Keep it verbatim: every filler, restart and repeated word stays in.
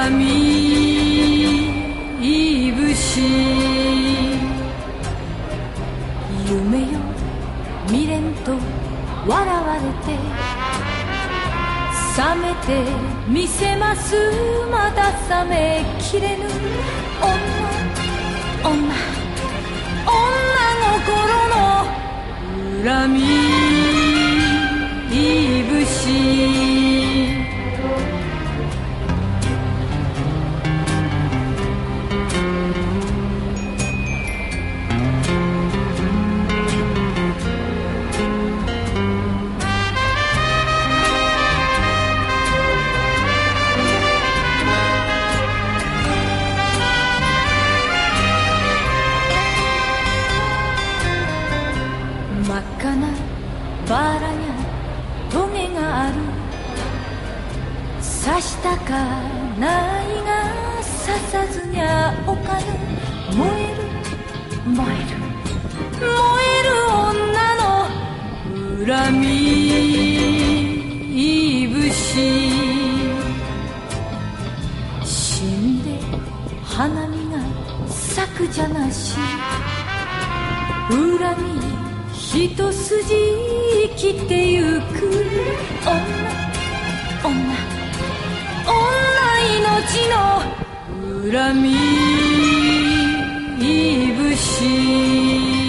恨みいぶし夢よ未練と笑われて冷めてみせますまだ冷めきれぬ女女女心の恨みいぶし真っ赤なバラやトゲがある刺したかないが刺さずにゃおかぬ燃える燃える燃える女の恨みいぶし死んで花見が咲くじゃなし恨み一筋生きてゆく女女女命の恨みいぶし